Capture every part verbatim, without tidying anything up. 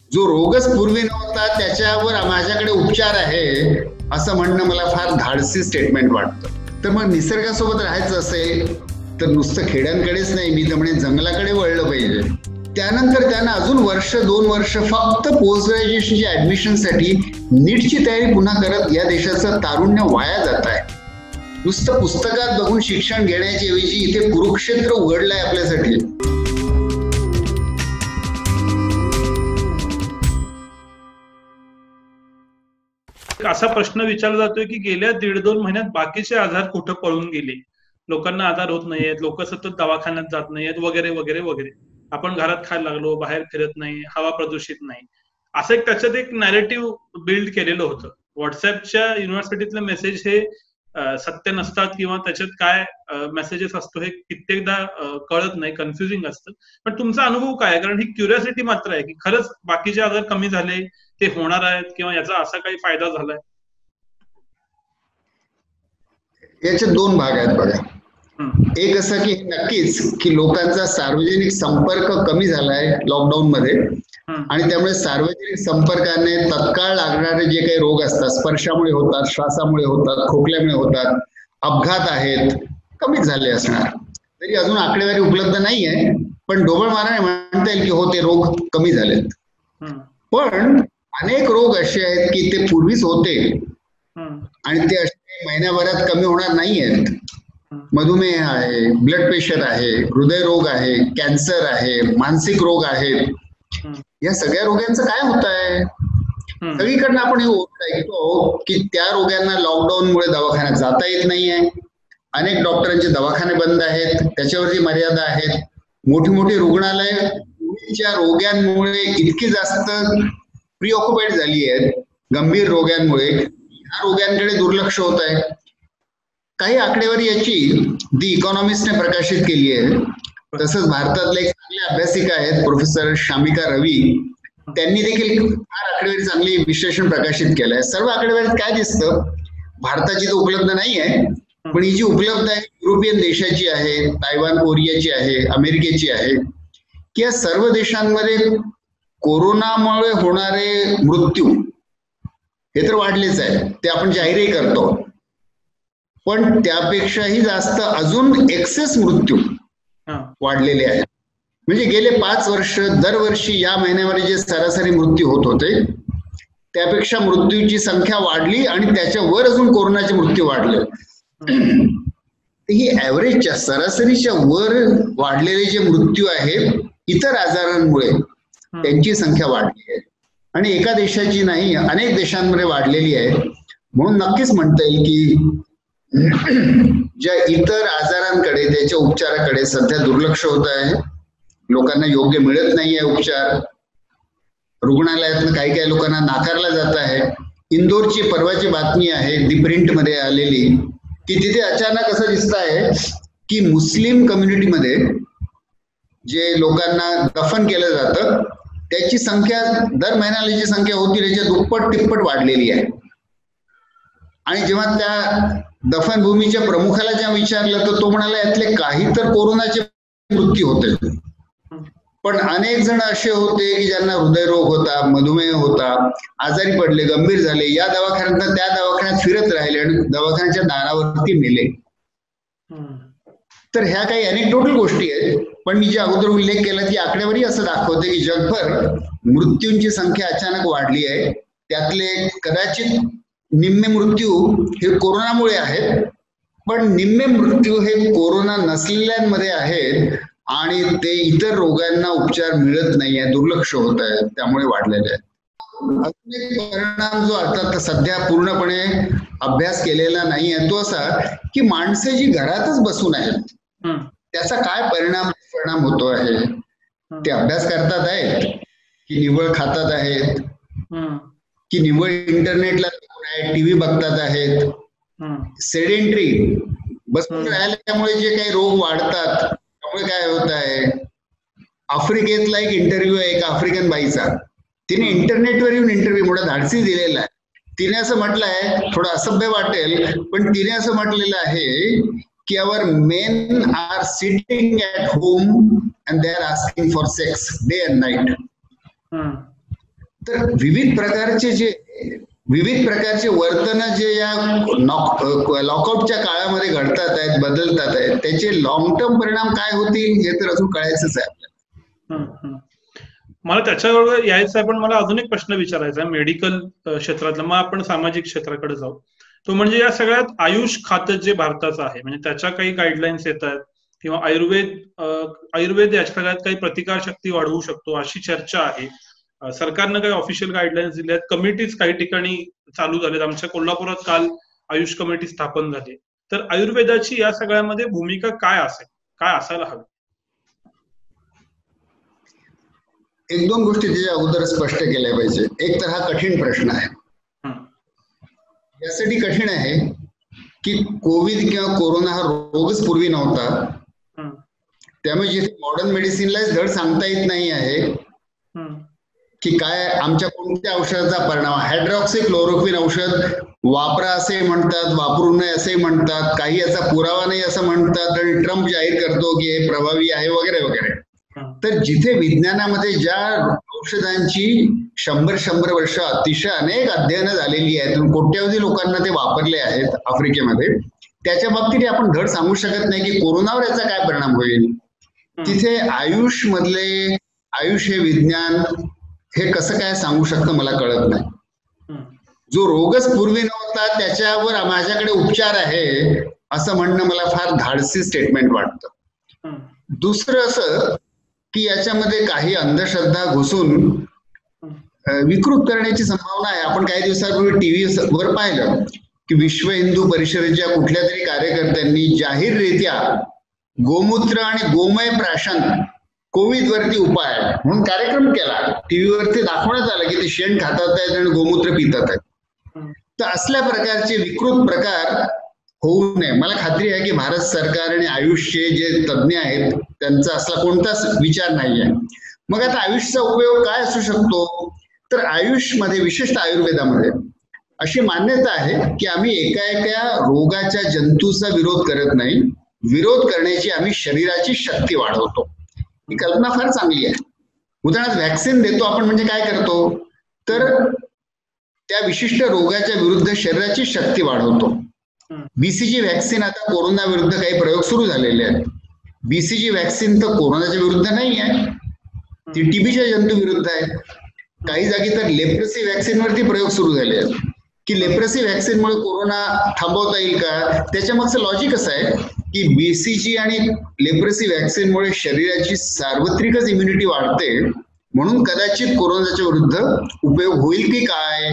जो रोगच पूर्वी नव्हता त्याच्यावर माझ्याकडे उपचार आहे असं म्हणणं मला फार धाडसी स्टेटमेंट वाटतं. तर मग निसर्गासोबत राहायचं असेल तर नुसतं खेड्यांकडेच नाही, मी तर म्हणे जंगलाकडे वळलं पाहिजे. त्यानंतर त्यांना अजून वर्ष दोन वर्ष फक्त पोस्ट ग्रॅज्युएशनच्या ऍडमिशनसाठी नीटची तयारी पुन्हा करत या देशाचं तारुण्य वाया जात आहे. नुसतं पुस्तकात बघून शिक्षण घेण्याच्या ऐवजी इथे कुरुक्षेत्र उघडलंय आपल्यासाठी. असा प्रश्न विचारला जातोय की गेल्या दीड दोन महिन्यात बाकीचे आजार कुठं पळून गेले, लोकांना आजार होत नाहीयेत, लोक सतत दवाखान्यात जात नाहीयेत वगैरे वगैरे वगैरे, आपण घरात खायला लागलो, बाहेर फिरत नाही, हवा प्रदूषित नाही, असं एक त्याच्यात एक नॅरेटिव्ह बिल्ड केलेलं होतं. व्हॉट्सअपच्या युनिव्हर्सिटीतले मेसेज हे सत्य नसतात किंवा त्याच्यात काय मेसेजेस असतो हे कित्येकदा कळत नाही, कन्फ्युजिंग असतं. पण तुमचा अनुभव काय, कारण ही क्युरिओसिटी मात्र आहे की खरंच बाकीचे आजार कमी झाले, ते होणार आहेत किंवा याचा असा काही फायदा झालाय? याचे दोन भाग आहेत बघा. एक असं की नक्कीच की लोकांचा सार्वजनिक संपर्क कमी झालाय लॉकडाऊन मध्ये, आणि त्यामुळे सार्वजनिक संपर्काने तत्काळ लागणारे जे काही रोग असतात, स्पर्शामुळे होतात, श्वासामुळे होतात, खोकल्यामुळे होतात, अपघात आहेत, कमीच झाले असणार. तरी अजून आकडेवारी उपलब्ध नाहीये, पण ढोबळ माराने म्हणता येईल की हो ते रोग कमी झालेत. पण अनेक रोग असे आहेत की ते पूर्वीच होते आणि ते असे महिन्याभरात कमी होणार नाहीयेत. मधुमेह आहे, ब्लड प्रेशर आहे, हृदयरोग आहे, कॅन्सर आहे, मानसिक रोग आहेत. या सगळ्या रोगांचं काय होत आहे? सगळीकडनं आपण हे ऐकतो की त्या रोगांना लॉकडाऊनमुळे दवाखान्यात जाता येत नाहीये, अनेक डॉक्टरांचे दवाखाने बंद आहेत, त्याच्यावरती मर्यादा आहेत, मोठी मोठी रुग्णालय पूर्वीच्या रोगांमुळे इतकी जास्त प्रिऑक्युपाईड झाली आहेत, गंभीर रोगांमुळे या रोगांकडे दुर्लक्ष होत आहे. काही आकडेवारी याची दी इकॉनॉमिस्टने प्रकाशित केली आहे. तसंच भारतातले एक चांगले अभ्यासिका आहेत प्रोफेसर शामिका रवी, त्यांनी देखील फार आकडेवारी चांगली विश्लेषण प्रकाशित केलं आहे. सर्व आकडेवारीत काय दिसतं, भारताची तर उपलब्ध नाही आहे, पण ही जी उपलब्ध आहे युरोपियन देशाची आहे, तायवान कोरियाची आहे, अमेरिकेची आहे, की या सर्व देशांमध्ये कोरोनामुळे होणारे मृत्यू हे तर वाढलेच आहे, ते आपण जाहीरही करतो, पण त्यापेक्षाही जास्त अजून एक्सेस मृत्यू वाढलेले आहेत. म्हणजे गेले पाच वर्ष दरवर्षी या महिन्यामध्ये जे सरासरी मृत्यू होत होते त्यापेक्षा मृत्यूची संख्या वाढली आणि त्याच्यावर अजून कोरोनाचे मृत्यू वाढले. ही ऍव्हरेजच्या सरासरीच्या वर वाढलेले जे मृत्यू आहेत इतर आजारांमुळे त्यांची संख्या वाढली आहे आणि एका देशाची नाही अनेक देशांमध्ये वाढलेली आहे. म्हणून नक्कीच म्हणता येईल की ज्या इतर आजारांकडे त्याच्या उपचाराकडे सध्या दुर्लक्ष होत आहे, लोकांना योग्य मिळत नाहीये उपचार, रुग्णालयातून काही काही लोकांना नाकारला जात आहे. इंदोरची परवाची बातमी आहे दी प्रिंट मध्ये आलेली की तिथे अचानक असं दिसत आहे की मुस्लिम कम्युनिटीमध्ये जे लोकांना दफन केलं जातं त्याची संख्या दर महिन्याला जी संख्या होती त्याच्या दुप्पट तिप्पट वाढलेली आहे. आणि जेव्हा त्या दफनभूमीच्या प्रमुखाला जेव्हा विचारलं तर तो म्हणाला यातले काही तर कोरोनाचे मृत्यू होते, पण अनेक जण असे होते की ज्यांना हृदयरोग होता, मधुमेह होता, आजारी पडले, गंभीर झाले, या दवाखान्यात त्या दवाखान्यात फिरत राहिले आणि दवाखान्याच्या दारावरती मेले. तर ह्या काही अनेक्डोटल गोष्टी आहेत, पण मी जे अगोदर उल्लेख केला ती आकडेवारी असं दाखवते की जगभर मृत्यूंची संख्या अचानक वाढली आहे. त्यातले कदाचित निम्मे मृत्यू हे कोरोनामुळे आहेत, पण निम्मे मृत्यू हे कोरोना नसलेल्यांमध्ये आहेत आणि ते इतर रोगांना उपचार मिळत नाहीये, दुर्लक्ष होत आहे, त्यामुळे वाढलेले आहेत. अजून एक परिणाम जो आता सध्या पूर्णपणे अभ्यास केलेला नाहीये तो असा की माणसं जी घरातच बसून आहेत त्याचा काय परिणाम परिणाम होतो आहे. ते अभ्यास करतात आहेत की निव्वळ खातात आहेत की निव्वळ इंटरनेटला टीव्ही बघतात आहेत. सेडेंटरी बसून राहिल्यामुळे जे काही रोग वाढतात त्यामुळे काय होत आहे, आफ्रिकेतला एक इंटरव्ह्यू आहे एका आफ्रिकन बाईचा, तिने इंटरनेटवर येऊन इंटरव्ह्यू मोठा धाडसी दिलेला आहे. तिने असं म्हटलं आहे, थोडं असभ्य वाटेल पण तिने असं म्हटलेलं आहे की our men are sitting at home and they are asking for sex day and night. तर विविध प्रकारचे जे विविध प्रकारचे वर्तन जे या लॉकआउटच्या काळामध्ये घडतात आहेत, बदलतात आहेत, त्याचे लॉंग टर्म परिणाम काय होतील हे तर अजून कळायचंच आहे आपल्याला. मला त्याच्याबरोबर यायचं आहे, पण मला अजून एक प्रश्न विचारायचा आहे मेडिकल क्षेत्रातला. मग आपण सामाजिक क्षेत्राकडे जाऊ. तो म्हणजे या सगळ्यात आयुष खातं जे भारताचं आहे, म्हणजे त्याच्या काही गाईडलाईन्स येत आहेत किंवा आयुर्वेद आयुर्वेद या सगळ्यात काही प्रतिकारशक्ती वाढवू शकतो अशी चर्चा आहे. सरकारनं काही ऑफिशियल गाईडलाईन्स दिल्या आहेत. कमिटीज काही ठिकाणी चालू झालेत. आमच्या कोल्हापुरात काल आयुष कमिटी स्थापन झाली. तर आयुर्वेदाची या सगळ्यामध्ये भूमिका काय असेल, काय असायला हवी? एक दोन गोष्टी त्याच्या अगोदर स्पष्ट केल्या पाहिजे. एक तर हा कठीण प्रश्न आहे. यासाठी कठीण आहे की कोविड किंवा कोरोना हा रोगच पूर्वी नव्हता. त्यामुळे जिथे मॉडर्न मेडिसिनला धड सांगता येत नाही आहे की काय आमच्या कोणत्या औषधाचा परिणाम. हायड्रॉक्सी क्लोरोक्विन औषध वापरा असे म्हणतात, वापरू नये असे म्हणतात, काही याचा पुरावा नाही असं म्हणतात आणि ट्रम्प जाहीर करतो की हे प्रभावी आहे वगैरे वगैरे. तर जिथे विज्ञानामध्ये ज्या औषधांची शंभर शंभर वर्ष अतिशय अनेक अध्ययनं झालेली आहेत, कोट्यावधी लोकांना ते वापरले आहेत आफ्रिकेमध्ये, त्याच्या बाबतीत आपण धड सांगू शकत नाही की कोरोनावर याचा काय परिणाम होईल. तिथे आयुष मधले आयुष हे विज्ञान हे कसं काय सांगू शकतं मला कळत नाही. जो रोगच पूर्वी नव्हता त्याच्यावर माझ्याकडे उपचार आहे असं म्हणणं मला फार धाडसी स्टेटमेंट वाटतं. दुसरं असं की याच्यामध्ये काही अंधश्रद्धा घुसून विकृत करण्याची संभावना आहे. आपण काही दिवसांपूर्वी टीव्ही वर पाहिलं की विश्व हिंदू परिषदेच्या कुठल्या तरी कार्यकर्त्यांनी जाहीररित्या गोमूत्र आणि गोमय प्राशन कोविड वरती उपाय म्हणून कार्यक्रम केला. टीव्हीवरती दाखवण्यात आलं की ते शेण खातात आहेत आणि गोमूत्र पितात आहेत. तर असल्या प्रकारचे विकृत प्रकार होऊ नये. मला खात्री आहे की भारत सरकार आणि आयुषचे जे तज्ज्ञ आहेत त्यांचा असला कोणताच विचार नाही आहे. मग आता आयुषचा उपयोग काय असू शकतो. तर आयुषमध्ये विशेषतः आयुर्वेदामध्ये अशी मान्यता आहे की आम्ही एका एका रोगाच्या जंतूचा विरोध करत नाही, विरोध करण्याची आम्ही शरीराची शक्ती वाढवतो. ही कल्पना फार चांगली आहे. उदाहरणार्थ व्हॅक्सिन देतो आपण म्हणजे काय करतो तर त्या विशिष्ट रोगाच्या विरुद्ध शरीराची शक्ती वाढवतो. बीसीजी व्हॅक्सिन आता कोरोना विरुद्ध काही प्रयोग सुरू झालेले आहेत. बीसीजी व्हॅक्सिन तर कोरोनाच्या विरुद्ध नाही आहे, ती टीबीच्या जंतू विरुद्ध आहे. काही जागी तर लेप्रेसी व्हॅक्सिन वरती प्रयोग सुरू झाले आहेत की लेप्रेसी व्हॅक्सिनमुळे कोरोना थांबवता येईल का. त्याच्या मागचं लॉजिक असं आहे की बीसीजी आणि लेप्रेसी व्हॅक्सिनमुळे शरीराची सार्वत्रिकच इम्युनिटी वाढते, म्हणून कदाचित कोरोनाच्या विरुद्ध उपयोग होईल की काय.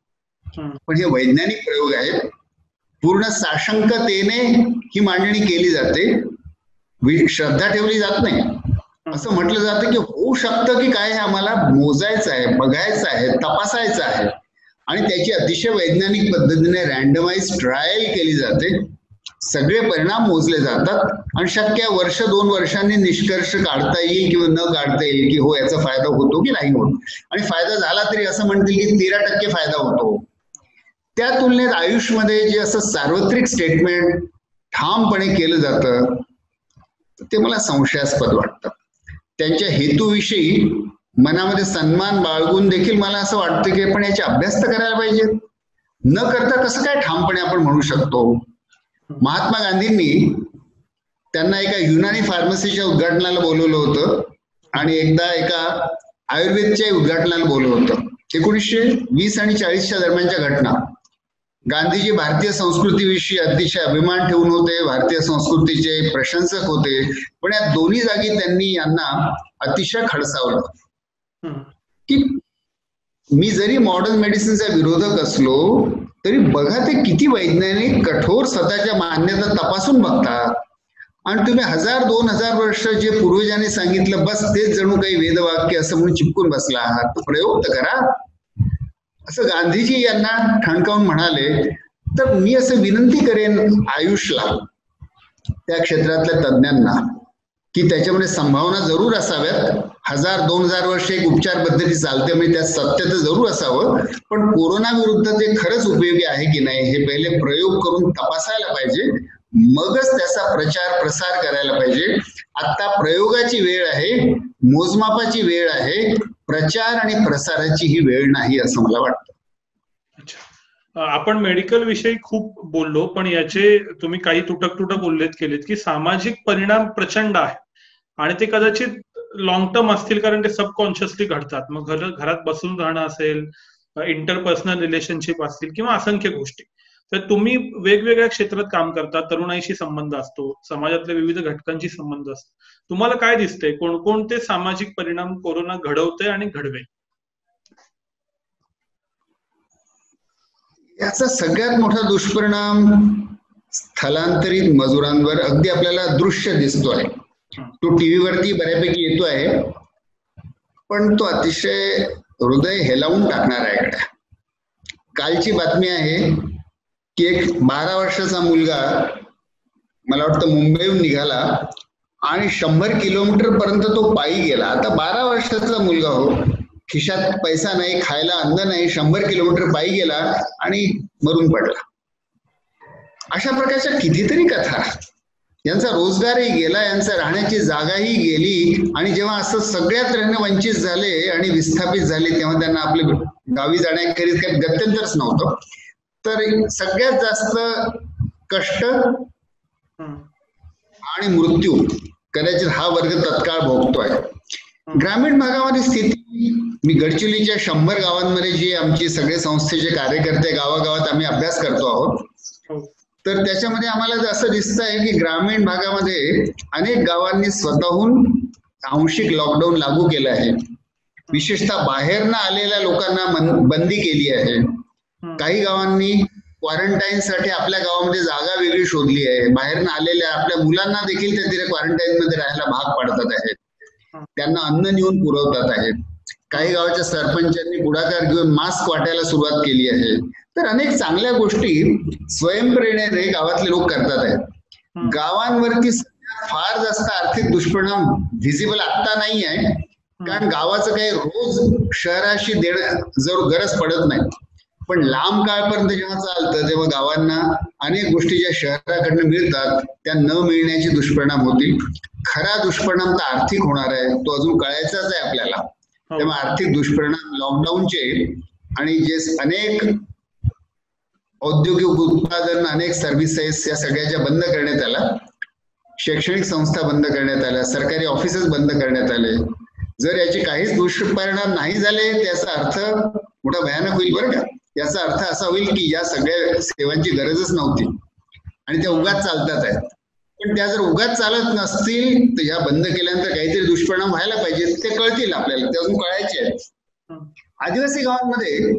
पण हे वैज्ञानिक प्रयोग आहेत. पूर्ण साशंकतेने ही मांडणी केली जाते, श्रद्धा ठेवली जात नाही. असं म्हटलं जातं की होऊ शकतं की काय हे आम्हाला मोजायचं आहे, बघायचं आहे, तपासायचं आहे आणि त्याची अतिशय वैज्ञानिक पद्धतीने रँडमाइज ट्रायल केली जाते. सगळे परिणाम मोजले जातात आणि शक्य वर्ष दोन वर्षांनी निष्कर्ष काढता येईल किंवा न काढता येईल की हो याचा फायदा होतो की नाही होत. आणि फायदा झाला तरी असं म्हणतील की तेरा टक्के फायदा होतो. त्या तुलनेत आयुषमध्ये जे असं सार्वत्रिक स्टेटमेंट ठामपणे केलं जातं ते मला संशयास्पद वाटतं. त्यांच्या हेतूविषयी मनामध्ये सन्मान बाळगून देखील मला असं वाटतं की पण याचे अभ्यास तर करायला पाहिजे. न करता कसं काय ठामपणे आपण म्हणू शकतो. महात्मा गांधींनी त्यांना एका युनानी फार्मसीच्या उद्घाटनाला बोलवलं होतं आणि एकदा एका आयुर्वेदच्या उद्घाटनाला बोलवलं होतं. एकोणीसशे वीस आणि चाळीसच्या दरम्यानच्या घटना. गांधीजी भारतीय संस्कृतीविषयी अतिशय अभिमान ठेवून होते, भारतीय संस्कृतीचे प्रशंसक होते, पण या दोन्ही जागी त्यांनी यांना अतिशय खडसावलं की मी जरी मॉडर्न मेडिसिनचा विरोधक असलो तरी बघा ते किती वैज्ञानिक कठोर स्वतःच्या मान्यता तपासून बघतात आणि तुम्ही हजार दोन हजार वर्ष जे पूर्वजांनी सांगितलं बस तेच जणू काही वेदवाक्य असं म्हणून चिपकून बसला आहात. प्रयोग तर करा असं गांधीजी यांना ठणकावून म्हणाले. तर मी असं विनंती करेन आयुषला, त्या क्षेत्रातल्या तज्ज्ञांना की त्याच्यामध्ये संभावना जरूर असाव्यात. हजार दोन हजार वर्ष एक उपचार पद्धती चालते म्हणजे त्यात सत्य तर जरूर असावं, पण कोरोना विरुद्ध ते खरंच उपयोगी आहे की नाही हे पहिले प्रयोग करून तपासायला पाहिजे. मगच त्याचा प्रचार प्रसार करायला पाहिजे. आता प्रयोगाची वेळ आहे, मोजमापाची वेळ आहे, प्रचार आणि प्रसाराची ही वेळ नाही असं मला वाटतं. अच्छा, आपण मेडिकल विषयी खूप बोललो, पण याचे तुम्ही काही तुटक तुटक उल्लेख केलेत की सामाजिक परिणाम प्रचंड आहे आणि ते कदाचित लॉंग टर्म असतील, कारण ते सबकॉन्शियसली घडतात. मग घर घरात बसून राहणं असेल, इंटरपर्सनल रिलेशनशिप असतील किंवा असंख्य गोष्टी. तर तुम्ही वेगवेगळ्या क्षेत्रात काम करता, तरुणाईशी संबंध असतो, समाजातल्या विविध घटकांशी संबंध असतो. तुम्हाला काय दिसतंय, कोणकोणते सामाजिक परिणाम कोरोना घडवते आणि घडवेल? याचा सगळ्यात मोठा दुष्परिणाम स्थलांतरित मजुरांवर अगदी आपल्याला दृश्य दिसतोय. तो टीव्हीवरती बऱ्यापैकी येतो आहे, पण तो अतिशय हृदय हेलावून टाकणार आहे. कालची बातमी आहे की एक बारा वर्षाचा मुलगा, मला वाटतं मुंबईहून निघाला आणि शंभर किलोमीटर पर्यंत तो पायी गेला. आता बारा वर्षाचा मुलगा हो, खिशात पैसा नाही, खायला अन्न नाही, शंभर किलोमीटर पायी गेला आणि मरून पडला. अशा प्रकारच्या कितीतरी कथा. यांचा रोजगारही गेला, यांचा राहण्याची जागाही गेली आणि जेव्हा असं सगळ्यात राहणं वंचित झाले आणि विस्थापित झाले तेव्हा त्यांना आपले गावी जाण्याखेरीज काही गत्यंतरच नव्हतं. तर सगळ्यात जास्त कष्ट आणि मृत्यू कदाचित हा वर्ग तत्काळ भोगतोय. ग्रामीण भागामध्ये स्थिती, मी गडचिरोलीच्या शंभर गावांमध्ये जी आमची सगळे संस्थेचे कार्यकर्ते गावागावात आम्ही अभ्यास करतो आहोत, तर त्याच्यामध्ये आम्हाला असं दिसत आहे की ग्रामीण भागामध्ये अनेक गावांनी स्वतःहून आंशिक लॉकडाऊन लागू केलं आहे. विशेषतः बाहेर न आलेल्या लोकांना बंदी केली आहे. काही गावांनी क्वारंटाईन साठी आपल्या गावामध्ये जागा वेगळी शोधली आहे. बाहेरनं आलेल्या आपल्या मुलांना देखील ते तिथे क्वारंटाईन मध्ये राहायला भाग पाडतात आहेत, त्यांना अन्न नेऊन पुरवतात आहेत. काही गावाच्या सरपंचांनी पुढाकार घेऊन मास्क वाटायला सुरुवात केली आहे. तर अनेक चांगल्या गोष्टी स्वयंप्रेरणेने गावातले लोक करतात आहेत. गावांवरती फार जास्त आर्थिक दुष्परिणाम व्हिजिबल आता नाही आहे, कारण गावाचं काही रोज शहराशी देणं जर गरज पडत नाही. पण लांब काळपर्यंत जेव्हा चालतं तेव्हा गावांना अनेक गोष्टी ज्या शहराकडनं मिळतात त्या न मिळण्याचे दुष्परिणाम होतील. खरा दुष्परिणाम तर आर्थिक होणार आहे, तो अजून कळायचाच आहे आपल्याला. तेव्हा आर्थिक दुष्परिणाम लॉकडाऊनचे आणि जे अनेक औद्योगिक उत्पादन, अनेक सर्व्हिसेस या सगळ्याच्या बंद करण्यात आल्या, शैक्षणिक संस्था बंद करण्यात आल्या, सरकारी ऑफिसेस बंद करण्यात आले. जर याचे काहीच दुष्परिणाम नाही झाले त्याचा अर्थ मोठा भयानक होईल बरं का. याचा अर्थ असा होईल की या सगळ्या सेवांची गरजच नव्हती आणि त्या उगाच चालतात आहेत. पण त्या जर उगाच चालत नसतील तर या बंद केल्यानंतर काहीतरी दुष्परिणाम व्हायला पाहिजे, ते कळतील आपल्याला, ते अजून कळायचे आहेत. आदिवासी गावांमध्ये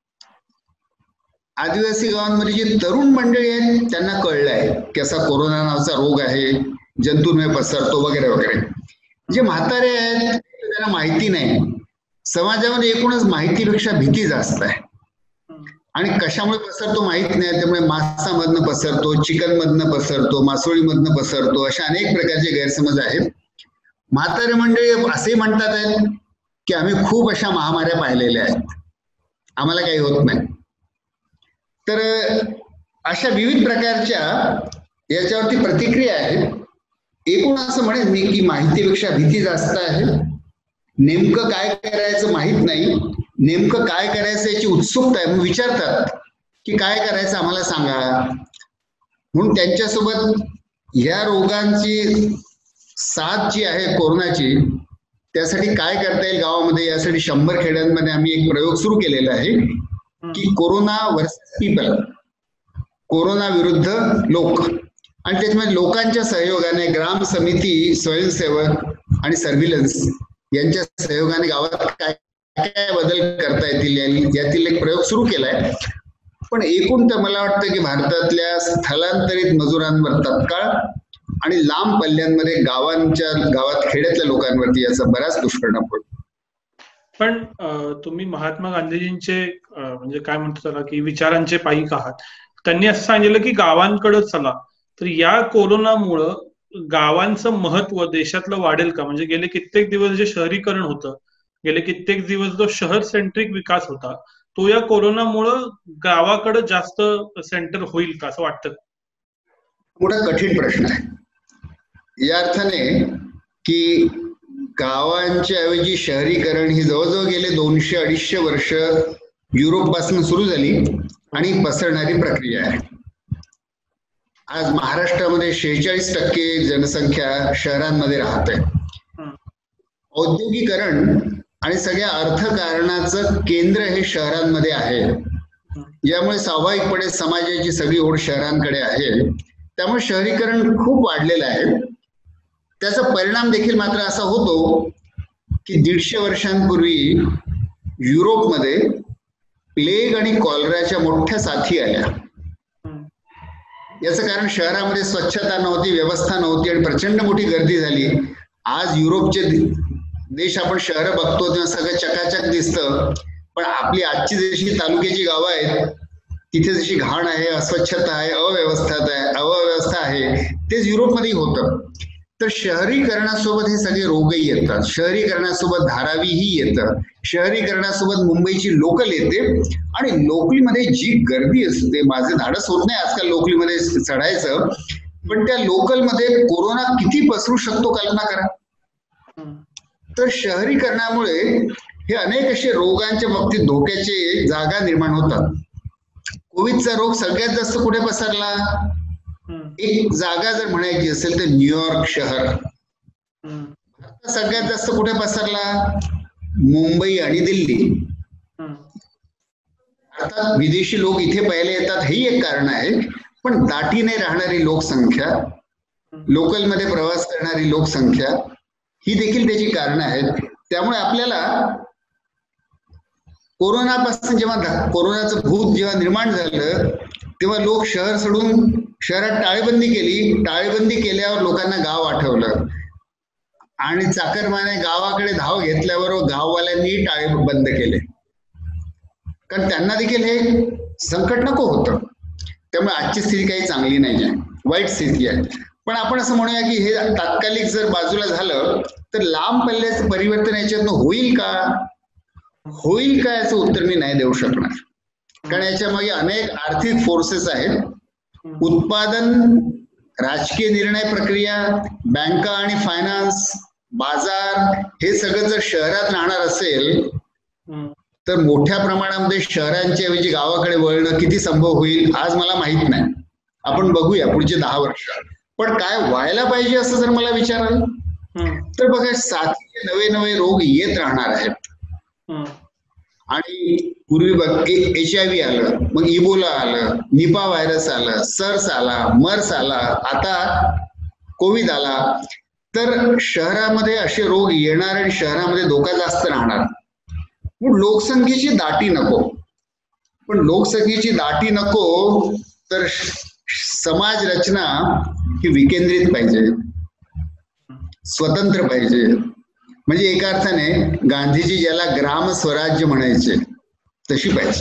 आदिवासी गावांमध्ये जी तरुण मंडळी आहेत त्यांना कळलं आहे की असा कोरोना नावाचा रोग आहे, जंतूंमुळे पसरतो वगैरे वगैरे. जे म्हातारे आहेत त्यांना माहिती नाही. समाजामध्ये एकूणच माहितीपेक्षा भीती जास्त आहे आणि कशामुळे पसरतो माहित नाही. त्यामुळे मांसामधनं पसरतो, चिकन मधनं पसरतो, मासोळीमधनं पसरतो, अशा अनेक प्रकारचे गैरसमज आहेत. म्हातारे मंडळी असे म्हणतात आहेत की आम्ही खूप अशा महामाऱ्या पाहिलेल्या आहेत, आम्हाला काही होत नाही. तर अशा विविध प्रकारच्या याच्यावरती प्रतिक्रिया आहेत. एकूण असं म्हणेन मी की माहितीपेक्षा भीती जास्त आहे. नेमकं काय करायचं माहित नाही, नेमकं काय करायचं याची उत्सुकता आहे. मग विचारतात की काय करायचं आम्हाला सांगा. म्हणून त्यांच्यासोबत ह्या रोगांची साथ जी आहे कोरोनाची, त्यासाठी काय करता येईल गावामध्ये, यासाठी शंभर खेड्यांमध्ये आम्ही एक प्रयोग सुरू केलेला आहे की कोरोना वर्सेस पीपल, कोरोना विरुद्ध लोक. आणि त्याच्यामध्ये लोकांच्या सहयोगाने ग्राम समिती, स्वयंसेवक आणि सर्व्हिलन्स यांच्या सहयोगाने गावात काय काय बदल करता येतील यातील एक प्रयोग सुरू केलाय. पण एकूण तर मला वाटतं की भारतातल्या स्थलांतरित मजुरांवर तत्काळ आणि लांब पल्ल्यांमध्ये गावांच्या गावात खेड्यातल्या लोकांवरती याचा बराच दुष्परिणाम पडतो. पण तुम्ही महात्मा गांधीजींचे म्हणजे काय म्हणतो त्याला की विचारांचे पाईक आहात. त्यांनी असं सांगितलं की गावांकडे चला. तर या कोरोनामुळं गावांचं महत्व देशातलं वाढेल का? म्हणजे गेले कित्येक दिवस जे शहरीकरण होतं, गेले कित्येक दिवस जो शहर सेंट्रिक विकास होता, तो या कोरोनामुळं गावाकडे जास्त सेंटर होईल का असं वाटतं? मोठा कठीण प्रश्न आहे या अर्थाने की गावांच्या ऐवजी शहरीकरण ही जवळजवळ गेले दोनशे अडीचशे वर्ष युरोप पासून सुरू झाली आणि पसरणारी प्रक्रिया आहे. आज महाराष्ट्रामध्ये शेहेचाळीस टक्के जनसंख्या शहरांमध्ये राहते. औद्योगिकरण आणि सगळ्या अर्थकारणाचं केंद्र हे शहरांमध्ये आहे. यामुळे स्वाभाविकपणे समाजाची सगळी ओढ शहरांकडे आहे. त्यामुळे शहरीकरण खूप वाढलेलं आहे. त्याचा परिणाम देखील मात्र असा होतो की दीडशे वर्षांपूर्वी युरोपमध्ये प्लेग आणि कॉलराच्या मोठ्या साथी आल्या. याचं कारण शहरामध्ये स्वच्छता नव्हती, व्यवस्था नव्हती आणि प्रचंड मोठी गर्दी झाली. आज युरोपचे देश आपण शहरं बघतो तेव्हा सगळं चकाचक दिसतं, पण आपली आजची जशी तालुक्याची गावं आहेत तिथे जशी घाण आहे, अस्वच्छता आहे, अव्यवस्था आहे अव्यवस्था आहे तेच युरोपमध्ये होतं. तर शहरीकरणासोबत हे सगळे रोगही येतात. शहरीकरणासोबत धारावीही येतं. शहरीकरणासोबत मुंबईची लोकल येते आणि लोकलीमध्ये जी गर्दी असते, माझे धाडस होत नाही आजकाल लोकलीमध्ये चढायचं, पण त्या लोकलमध्ये कोरोना किती पसरू शकतो कल्पना करा. तर शहरीकरणामुळे हे अनेक असे रोगांच्या बाबतीत धोक्याचे जागा निर्माण होतात. कोविडचा रोग सगळ्यात जास्त कुठे पसरला? एक जागा जर म्हणायची असेल तर न्यूयॉर्क शहर. सगळ्यात जास्त कुठे पसरला? मुंबई आणि दिल्ली. अर्थात विदेशी लोक इथे पहिले येतात हेही एक कारण आहे, पण दाटीने राहणारी लोकसंख्या, लोकलमध्ये प्रवास करणारी लोकसंख्या ही देखील त्याची कारण आहेत. त्यामुळे आपल्याला कोरोनापासून जेव्हा कोरोनाचं भूत जेव्हा निर्माण झालं तेव्हा लोक शहर सोडून शहरात टाळेबंदी केली. टाळेबंदी केल्यावर लोकांना गाव आठवलं आणि चाकरमाने गावाकडे धाव घेतल्यावर गाववाल्यांनी टाळे बंद केले, कारण त्यांना देखील हे संकट नको होतं. त्यामुळे आजची स्थिती काही चांगली नाही आहे, वाईट स्थिती आहे. पण आपण असं म्हणूया की हे तात्कालिक जर बाजूला झालं तर लांब पल्ल्याचं परिवर्तन याच्यातनं होईल का? होईल का याचं उत्तर मी नाही देऊ शकणार, कारण याच्यामागे अनेक आर्थिक फोर्सेस आहेत. उत्पादन, राजकीय निर्णय प्रक्रिया, बँका आणि फायनान्स, बाजार हे सगळं जर शहरात राहणार असेल तर मोठ्या प्रमाणामध्ये शहरांच्या ऐवजी गावाकडे वळणं किती संभव होईल आज मला माहित नाही. आपण बघूया पुढचे दहा वर्ष. पण काय व्हायला पाहिजे असं जर मला विचाराल तर बघा, साथीचे नवे नवे रोग येत राहणार आहेत. आणि पूर्वी बघ एच आय व्ही आलं, मग इबोला आलं, निपा व्हायरस आलं, सर्स आला, मर्स आला, आता कोविड आला. तर शहरामध्ये असे रोग येणार आणि शहरामध्ये धोका जास्त राहणार. पण लोकसंख्येची दाटी नको. पण लोकसंख्येची दाटी नको तर समाज रचना ही विकेंद्रित पाहिजे, स्वतंत्र पाहिजे. म्हणजे एका अर्थाने गांधीजी ज्याला ग्राम स्वराज्य म्हणायचे तशी पाहिजे.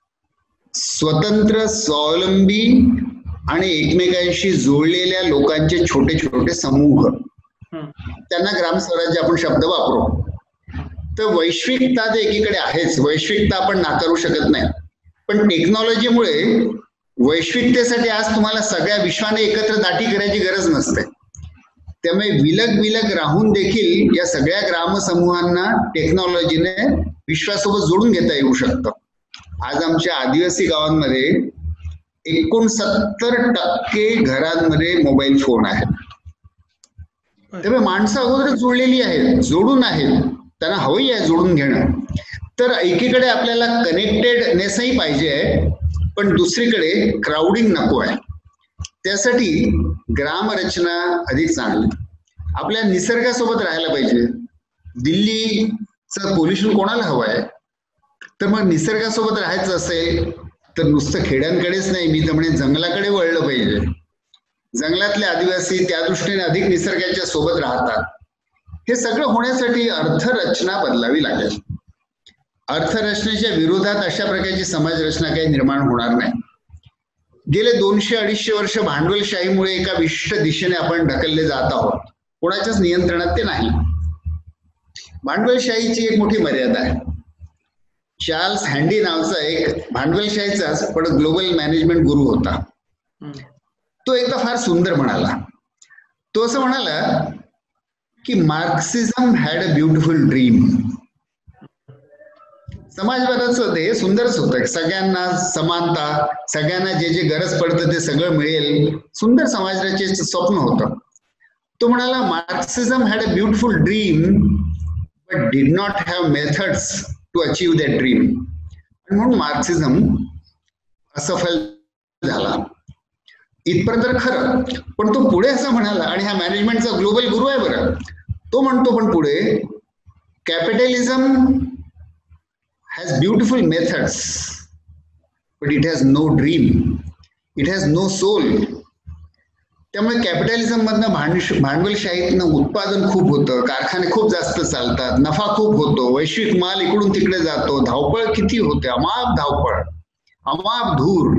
स्वतंत्र, स्वावलंबी आणि एकमेकांशी जोडलेल्या लोकांचे छोटे छोटे समूह, त्यांना ग्राम स्वराज्य आपण शब्द वापरू. तर वैश्विकता तर एकीकडे आहेच, वैश्विकता आपण नाकारू शकत नाही. पण टेक्नॉलॉजीमुळे वैश्विकतेसाठी आज तुम्हाला सगळ्या विश्वाने एकत्र दाटी करायची गरज नसते. त्यामुळे विलग विलग राहून देखील या सगळ्या ग्रामसमूहांना टेक्नॉलॉजीने विश्वासोबत जोडून घेता येऊ शकतं. आज आमच्या आदिवासी गावांमध्ये एकोणसत्तर टक्के घरांमध्ये मोबाईल फोन आहेत. त्यामुळे माणसं अगोदर जोडलेली आहेत, जोडून आहेत, त्यांना हवंही आहे जोडून घेणं. तर एकीकडे आपल्याला कनेक्टेडनेसही पाहिजे आहे, पण दुसरीकडे क्राउडिंग नको आहे. त्यासाठी ग्रामरचना अधिक चांगली. आपल्या निसर्गासोबत राहायला पाहिजे. दिल्लीचं पोल्युशन कोणाला हवं आहे? तर मग निसर्गासोबत राहायचं असेल तर नुसतं खेड्यांकडेच नाही, मी तर म्हणे जंगलाकडे वळलं पाहिजे. जंगलातले आदिवासी त्या दृष्टीने अधिक निसर्गाच्या सोबत राहतात. हे सगळं होण्यासाठी अर्थरचना बदलावी लागेल. अर्थरचनेच्या विरोधात अशा प्रकारची समाजरचना काही निर्माण होणार नाही. गेले दोनशे अडीचशे वर्ष भांडवलशाहीमुळे एका विशिष्ट दिशेने आपण ढकलले जात आहोत. कोणाच्याच नियंत्रणात ते नाही. भांडवलशाहीची एक मोठी मर्यादा आहे. चार्ल्स हँडी नावाचा एक भांडवलशाहीचाच पण ग्लोबल मॅनेजमेंट गुरु होता. तो एकदा फार सुंदर म्हणाला. तो असं म्हणाला की Marxism had a beautiful dream. समाजवादाचं ते सुंदरच होतं, सगळ्यांना समानता, सगळ्यांना जे जे गरज पडतं ते सगळं मिळेल, सुंदर समाजाचे स्वप्न होतं. तो म्हणाला Marxism had a beautiful dream but did not have methods to achieve that dream. म्हणून मार्क्सिझम असफल झाला. इथपर्यंत तर खरं. पण तो पुढे असं म्हणाला, आणि हा मॅनेजमेंटचा ग्लोबल गुरु आहे बरं, तो म्हणतो पण पुढे capitalism has beautiful methods but it has no dream, it has no soul. त्यामुळे कॅपिटलिझम मधनं भांडवलशाहीतनं उत्पादन खूप होतं, कारखाने खूप जास्त चालतात, नफा खूप होतो, वैश्विक माल इकडून तिकडे जातो, धावपळ किती होते, अमाप धावपळ, अमाप धूर,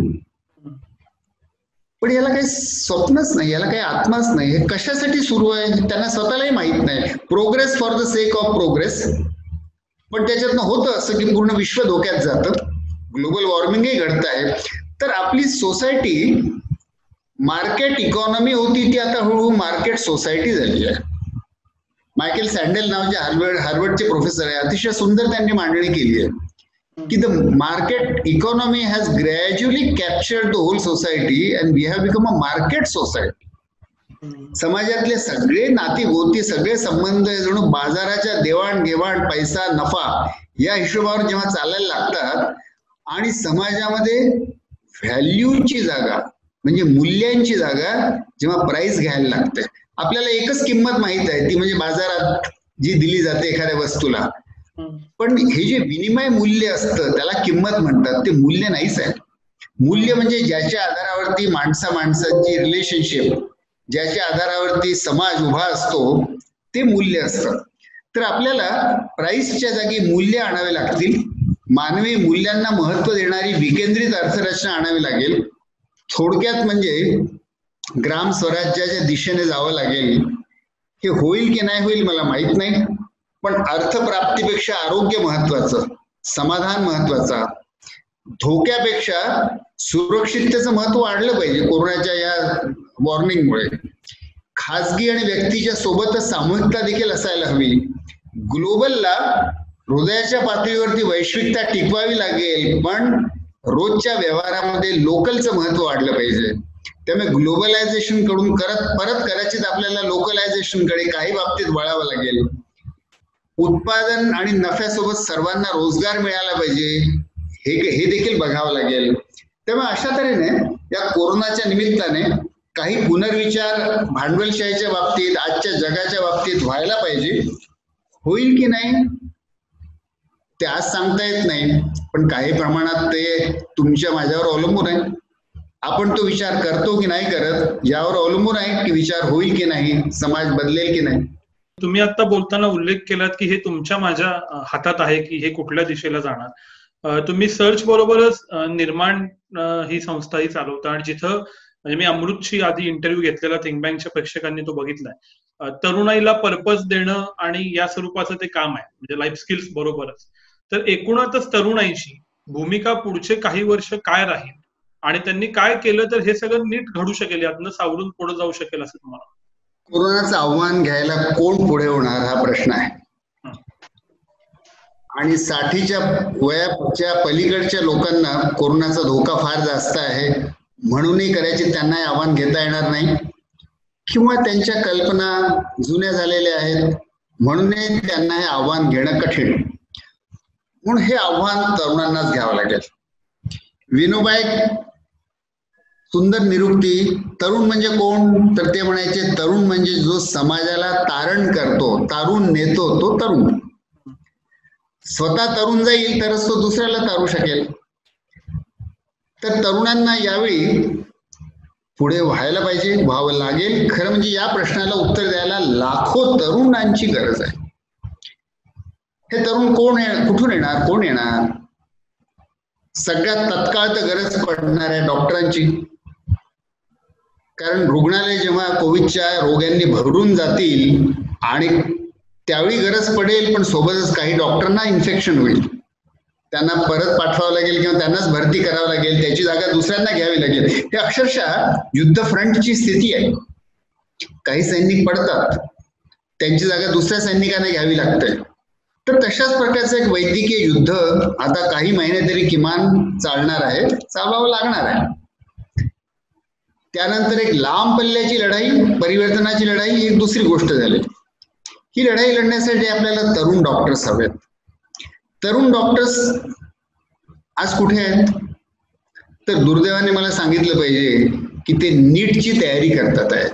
पण याला काही स्वप्नच नाही, याला काही आत्माच नाही. हे कशासाठी सुरू आहे त्यांना स्वतःलाही माहित नाही. Progress for the sake of progress. पण त्याच्यातनं होतं असं की पूर्ण विश्व धोक्यात जातं, ग्लोबल वॉर्मिंगही घडत आहे. तर आपली सोसायटी मार्केट इकॉनॉमी होती ती आता हळूहळू मार्केट सोसायटी झाली आहे. मायकेल सँडेल नावाचे हार्वर्ड हार्वर्डचे प्रोफेसर आहे, अतिशय सुंदर त्यांनी मांडणी केली आहे की the market economy has gradually captured the whole society and we have become a market society. समाजातले सगळे नातीगोती, सगळे संबंध जणू बाजाराच्या देवाणघेवाण, पैसा, नफा या हिशोबावर जेव्हा चालायला लागतात आणि समाजामध्ये व्हॅल्यूची जागा म्हणजे मूल्यांची जागा जेव्हा प्राइस घ्यायला लागते. आपल्याला एकच किंमत माहित आहे, ती म्हणजे बाजारात जी दिली जाते एखाद्या वस्तूला, पण हे जे विनिमय मूल्य असतं त्याला किंमत म्हणतात, ते मूल्य नाहीच आहे. मूल्य म्हणजे ज्याच्या आधारावरती माणसा माणसांची रिलेशनशिप, ज्याच्या आधारावरती समाज उभा असतो, ते मूल्य असतं. तर आपल्याला प्राइसच्या जागी मूल्य आणावे लागतील. मानवी मूल्यांना महत्व देणारी विकेंद्रित अर्थरचना आणावी लागेल. थोडक्यात म्हणजे ग्राम स्वराज्याच्या दिशेने जावं लागेल. हे होईल की नाही होईल मला माहित नाही, पण अर्थप्राप्तीपेक्षा आरोग्य महत्वाचं, समाधान महत्वाचा, धोक्यापेक्षा सुरक्षिततेचं महत्व वाढलं पाहिजे. कोरोनाच्या या वॉर्निंगमुळे खाजगी आणि व्यक्तीच्या सोबतच सामूहिकता देखील असायला हवी. ग्लोबलला हृदयाच्या पातळीवरती वैश्विकता टिकवावी लागेल, पण रोजच्या व्यवहारामध्ये लोकलचं महत्व वाढलं पाहिजे. त्यामुळे ग्लोबलायझेशन कडून करत परत कदाचित आपल्याला लोकलायझेशन कडे काही बाबतीत वळावं लागेल. उत्पादन आणि नफ्यासोबत सर्वांना रोजगार मिळाला पाहिजे, हे हे देखील बघावं लागेल. त्यामुळे अशा तऱ्हेने या कोरोनाच्या निमित्ताने काही पुनर्विचार भांडवलशाहीच्या बाबतीत, आजच्या जगाच्या बाबतीत व्हायला पाहिजे. होईल की नाही ते आज सांगता येत नाही, पण काही प्रमाणात ते तुमच्या माझ्यावर अवलंबून आहे. आपण तो विचार करतो की नाही करत यावर अवलंबून आहे की विचार होईल की नाही, समाज बदलेल की नाही. तुम्ही आता बोलताना उल्लेख केलात की हे तुमच्या माझ्या हातात आहे की हे कुठल्या दिशेला जाणार. तुम्ही सर्च बरोबरच निर्माण ही संस्थाही चालवता आणि जिथं म्हणजे मी अमृतची आधी इंटरव्ह्यू घेतलेला थिंक बँकच्या प्रेक्षकांनी तो बघितलाय. तरुणाईला पर्पज देणं आणि या स्वरूपाचं ते काम आहे, म्हणजे लाईफ स्किल्स बरोबरच. तर एकूणातच तरुणाईची भूमिका पुढचे काही वर्ष काय राहील आणि त्यांनी काय केलं तर हे सगळं नीट घडू शकेल, यातनं सावरून पुढे जाऊ शकेल असं तुम्हाला? कोरोनाचं आव्हान घ्यायला कोण पुढे होणार हा प्रश्न आहे. आणि साठीच्या वयाच्या पलीकडच्या लोकांना कोरोनाचा धोका फार जास्त आहे म्हणूनही कदाचित त्यांना हे आव्हान घेता येणार नाही, किंवा त्यांच्या कल्पना जुन्या झालेल्या आहेत म्हणूनही त्यांना हे आव्हान घेणं कठीण. म्हणून हे आव्हान तरुणांनाच घ्यावं लागेल. विनोबा एक सुंदर निरुक्ती, तरुण म्हणजे कोण तर ते म्हणायचे, तरुण म्हणजे जो समाजाला तारण करतो, तारून नेतो तो तरुण. स्वतः तरुण जाईल तरच तो दुसऱ्याला तारू शकेल. तर तरुणांना यावेळी पुढे व्हायला पाहिजे, व्हावं लागेल. खरं म्हणजे या प्रश्नाला उत्तर द्यायला लाखो तरुणांची गरज आहे. हे तरुण कोण आहे, कुठून येणार, कोण येणार? सगळ्यात तत्काळ तर गरज पडणार आहे डॉक्टरांची, कारण रुग्णालय जेव्हा कोविडच्या रोग्यांनी भरून जातील आणि त्यावेळी गरज पडेल, पण सोबतच काही डॉक्टरांना इन्फेक्शन होईल, त्यांना परत पाठवावं लागेल किंवा त्यांनाच भरती करावं लागेल, त्याची जागा दुसऱ्यांना घ्यावी लागेल. हे अक्षरशः युद्ध फ्रंटची स्थिती आहे. काही सैनिक पडतात, त्यांची जागा दुसऱ्या सैनिकांना घ्यावी लागते. तर तशाच प्रकारचं एक वैद्यकीय युद्ध आता काही महिने तरी किमान चालणार आहे, चालवावं लागणार आहे. त्यानंतर एक लांब पल्ल्याची लढाई, परिवर्तनाची लढाई, ही एक दुसरी गोष्ट झाली. ही लढाई लढण्यासाठी आपल्याला तरुण डॉक्टर्स हवेत. तरुण डॉक्टर्स आज कुठे आहेत? तर दुर्दैवाने मला सांगितलं पाहिजे की ते नीटची तयारी करतात आहेत.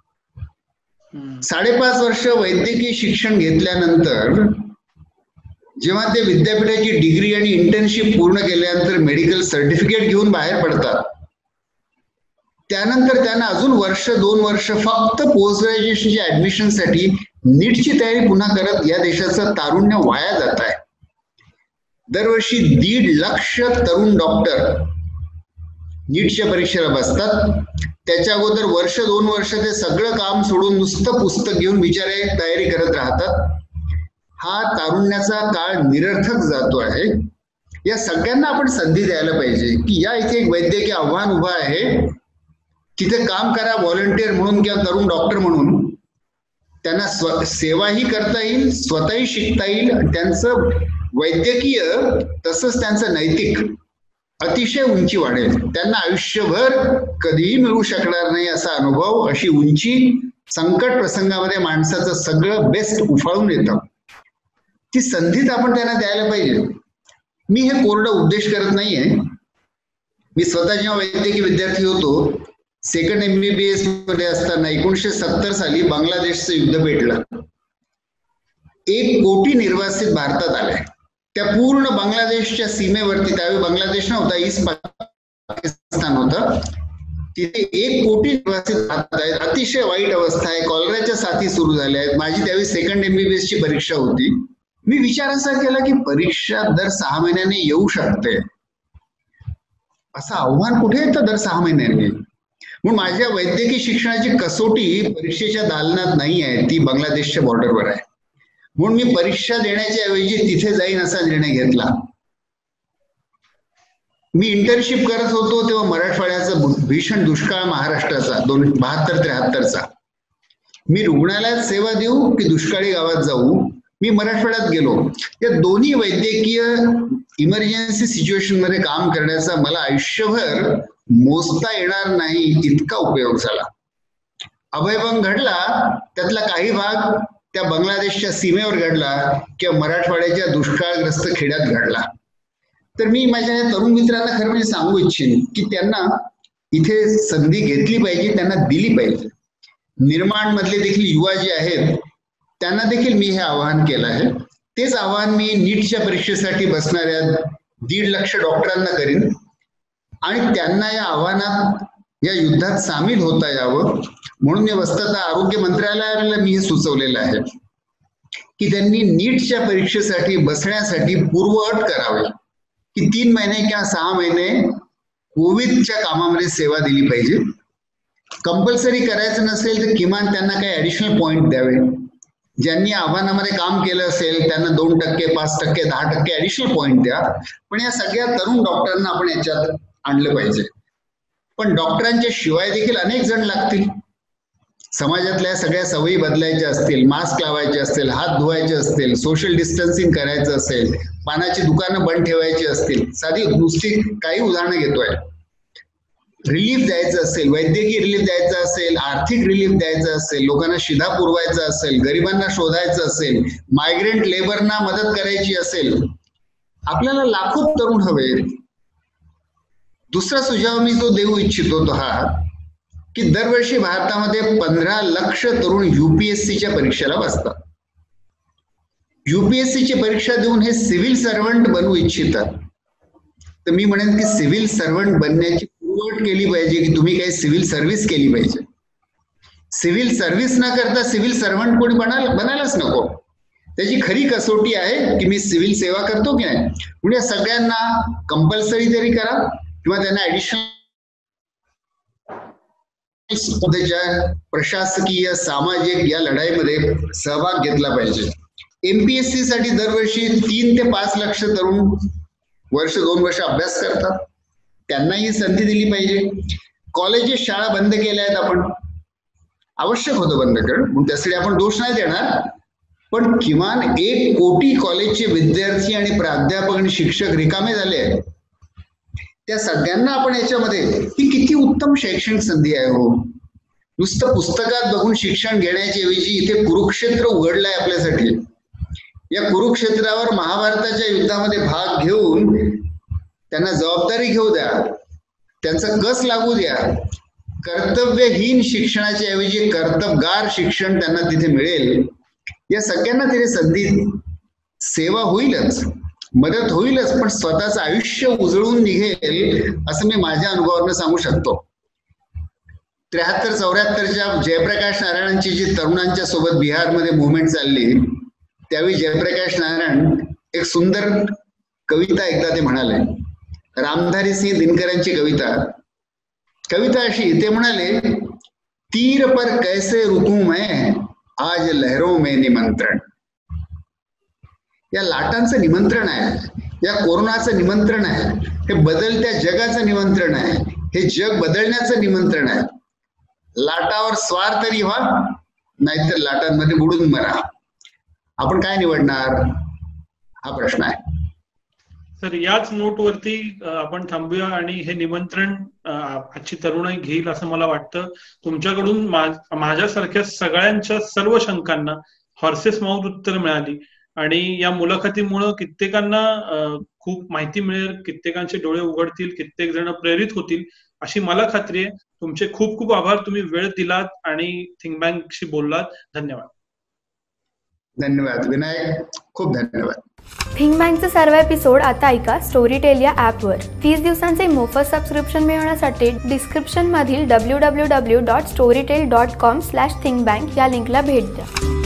साडेपाच वर्ष वैद्यकीय शिक्षण घेतल्यानंतर जेव्हा ते विद्यापीठाची डिग्री आणि इंटर्नशिप पूर्ण केल्यानंतर मेडिकल सर्टिफिकेट घेऊन बाहेर पडतात, त्यानंतर त्यांना अजून वर्ष दोन वर्ष फक्त पोस्ट ग्रॅज्युएशनच्या ऍडमिशनसाठी नीटची तयारी पुन्हा करत या देशाचं तारुण्य वाया जात आहे. दरवर्षी दीड लक्ष तरुण डॉक्टर नीटच्या परीक्षेला बसतात. त्याच्या अगोदर वर्ष दोन वर्ष ते सगळं काम सोडून नुसतं पुस्तक घेऊन बिचारे तयारी करत राहतात. हा तारुण्याचा काळ निरर्थक जातो आहे. या सगळ्यांना आपण संधी द्यायला पाहिजे की या इथे एक वैद्यकीय आव्हान उभं आहे, तिथे काम करा व्हॉलंटियर म्हणून किंवा तरुण डॉक्टर म्हणून. त्यांना स्व सेवाही करता येईल, स्वतःही शिकता येईल, त्यांचं वैद्यकीय तसंच त्यांचं नैतिक अतिशय उंची वाढेल. त्यांना आयुष्यभर कधीही मिळू शकणार नाही असा अनुभव, अशी उंची संकट प्रसंगामध्ये माणसाचं सगळं बेस्ट उफाळून येतं. ती संधीच आपण त्यांना द्यायला पाहिजे. मी हे कोरडं उपदेश करत नाहीये. मी स्वतः जेव्हा वैद्यकीय विद्यार्थी होतो, सेकंड एमबीबीएस मध्ये असताना एकोणीसशे सत्तर साली बांगलादेशचं युद्ध पेटलं. एक कोटी निर्वासित भारतात आले. त्या पूर्ण बांगलादेशच्या सीमेवरती, त्यावेळी बांगलादेश नव्हता, ईस्ट पाकिस्तान होतं, तिथे एक कोटी निर्वासित भारतात आहेत. अतिशय वाईट अवस्था आहे. कॉलराच्या साथी सुरू झाल्या आहेत. माझी त्यावेळी सेकंड एमबीबीएस ची परीक्षा होती. मी विचार असा केला की परीक्षा दर सहा महिन्याने येऊ शकते, असं आव्हान कुठे येतं दर सहा महिन्यांनी. म्हणून माझ्या वैद्यकीय शिक्षणाची कसोटी परीक्षेच्या दालनात नाही आहे, ती बांगलादेशच्या बॉर्डरवर आहे. म्हणून मी परीक्षा देण्याच्या ऐवजी तिथे जाईन असा निर्णय घेतला. मी इंटर्नशिप करत होतो तेव्हा मराठवाड्याचा भीषण दुष्काळ महाराष्ट्राचा दोन बहात्तर त्र्याहत्तरचा. मी रुग्णालयात सेवा देऊ की दुष्काळी गावात जाऊ, मी मराठवाड्यात गेलो. या दोन्ही वैद्यकीय इमर्जन्सी सिच्युएशन मध्ये काम करण्याचा मला आयुष्यभर मोजता येणार नाही इतका उपयोग झाला. अभयभंग घडला, त्यातला काही भाग त्या बांगलादेशच्या सीमेवर घडला किंवा मराठवाड्याच्या दुष्काळग्रस्त खेड्यात घडला. तर मी माझ्या या तरुण मित्रांना खरं म्हणजे सांगू इच्छिन की त्यांना इथे संधी घेतली पाहिजे, त्यांना दिली पाहिजे. निर्माण मधले देखील युवा जे आहेत त्यांना देखील मी हे आवाहन केलं आहे. तेच आवाहन मी नीटच्या परीक्षेसाठी बसणाऱ्या दीड लक्ष डॉक्टरांना करीन आणि त्यांना या आव्हानात, या युद्धात सामील होता यावं म्हणून मी वस्तुतः आरोग्य मंत्रालयाला मी हे सुचवलेलं आहे की त्यांनी नीटच्या परीक्षेसाठी बसण्यासाठी पूर्वअट करावी की तीन महिने किंवा सहा महिने कोविडच्या कामामध्ये सेवा दिली पाहिजे. कंपल्सरी करायचं नसेल तर किमान त्यांना काही ऍडिशनल पॉइंट द्यावे. ज्यांनी आव्हानामध्ये काम केलं असेल त्यांना दोन टक्के पाच टक्के दहा टक्के ऍडिशनल पॉइंट द्या. पण या सगळ्या तरुण डॉक्टरांना आपण याच्यात आणलं पाहिजे. पण डॉक्टरांच्या शिवाय देखील अनेक जण लागतील. समाजातल्या सगळ्या सवयी बदलायच्या असतील, मास्क लावायचे असतील, हात धुवायचे असतील, सोशल डिस्टन्सिंग करायचं असेल, पानाची दुकानं बंद ठेवायची असतील, साधी नुसती काही उदाहरणं घेतोय. रिलीफ द्यायचं असेल, वैद्यकीय रिलीफ द्यायचं असेल, आर्थिक रिलीफ द्यायचं असेल, लोकांना शिधा पुरवायचा असेल, गरिबांना शोधायचं असेल, मायग्रेंट लेबरना मदत करायची असेल, आपल्याला लाखो तरुण हवे. दुसरा सुझाव मी जो देऊ इच्छितो तो हा की दरवर्षी भारतामध्ये पंधरा लक्ष तरुण युपीएससीच्या परीक्षेला बसतात. युपीएससीची परीक्षा देऊन हे सिव्हिल सर्व्हंट बनवू इच्छितात. तर मी म्हणेन की सिव्हिल सर्व्हंट बनण्याची पूर्वअट केली पाहिजे की तुम्ही काही सिव्हिल सर्व्हिस केली पाहिजे. सिव्हिल सर्व्हिस न करता सिव्हिल सर्व्हंट कोणी बनायला बनायलाच नको. त्याची खरी कसोटी आहे की मी सिव्हिल सेवा करतो की नाही. म्हणून या सगळ्यांना कंपल्सरी तरी करा किंवा त्यांना ऍडिशनल प्रशासकीय सामाजिक या लढाईमध्ये सहभाग घेतला पाहिजे. एमपीएससी साठी दरवर्षी तीन ते पाच लक्ष तरुण वर्ष दोन वर्ष अभ्यास करतात, त्यांनाही संधी दिली पाहिजे. कॉलेजेस शाळा बंद केल्या आहेत आपण, आवश्यक होतं बंद करणं, म्हणून त्यासाठी आपण दोष नाही देणार, पण किमान एक कोटी कॉलेजचे विद्यार्थी आणि प्राध्यापक आणि शिक्षक रिकामे झाले आहेत. त्या सगळ्यांना आपण याच्यामध्ये, ही किती उत्तम शैक्षणिक संधी आहे हो. नुसतं पुस्तकात बघून शिक्षण घेण्याच्या ऐवजी इथे कुरुक्षेत्र उघडलंय आपल्यासाठी. या कुरुक्षेत्रावर महाभारताच्या युद्धामध्ये भाग घेऊन त्यांना जबाबदारी घेऊ द्या, त्यांचा कस लागू द्या. कर्तव्यहीन शिक्षणाच्या ऐवजी कर्तबगार शिक्षण त्यांना तिथे मिळेल. या सगळ्यांना तिथे संधी, सेवा होईलच, मदत होईलच, पण स्वतःचं आयुष्य उजळून निघेल असं मी माझ्या अनुभवावरून सांगू शकतो. त्र्याहत्तर चौऱ्याहत्तरच्या जयप्रकाश नारायणांची जी तरुणांच्या सोबत बिहारमध्ये मुवमेंट चालली, त्यावेळी जयप्रकाश नारायण एक सुंदर कविता एकदा ते म्हणाले, रामधारी सिंह दिनकरांची कविता. कविता अशी, ते म्हणाले, तीर पर कैसे रुकूं मैं आज लहरों में निमंत्रण. या लाटांचं निमंत्रण आहे, या कोरोनाचं निमंत्रण आहे, हे बदलत्या जगाचं निमंत्रण आहे, हे जग बदलण्याचं निमंत्रण आहे. लाटावर स्वार तरी व्हा, नाहीतर लाटांमध्ये बुडून मरा. आपण काय निवडणार, हा प्रश्न आहे. सर, याच नोटवरती आपण थांबूया आणि हे निमंत्रण आजची तरुणाई घेईल असं मला वाटतं. तुमच्याकडून माझ्यासारख्या सगळ्यांच्या सर्व शंकांना हॉर्सेस माउथ उत्तर मिळाली आणि या मुलाखतीमुळं कित्येकांना खूप माहिती मिळेल, कित्येकांचे डोळे उघडतील, कित्येक जण प्रेरित होतील अशी मला खात्री आहे. तुमचे खूप खूप आभार, तुम्ही वेळ दिलात आणि थिंक बँकशी बोललात. धन्यवाद. धन्यवाद विनायक, खूप धन्यवाद. थिंक बँकचे सर्व एपिसोड आता ऐका स्टोरीटेल या ॲपवर. तीस दिवसांचे मोफत सबस्क्रिप्शन मिळवण्यासाठी डिस्क्रिप्शनमधील W W W dot Storytel dot com slash think bank या लिंकला भेट द्या.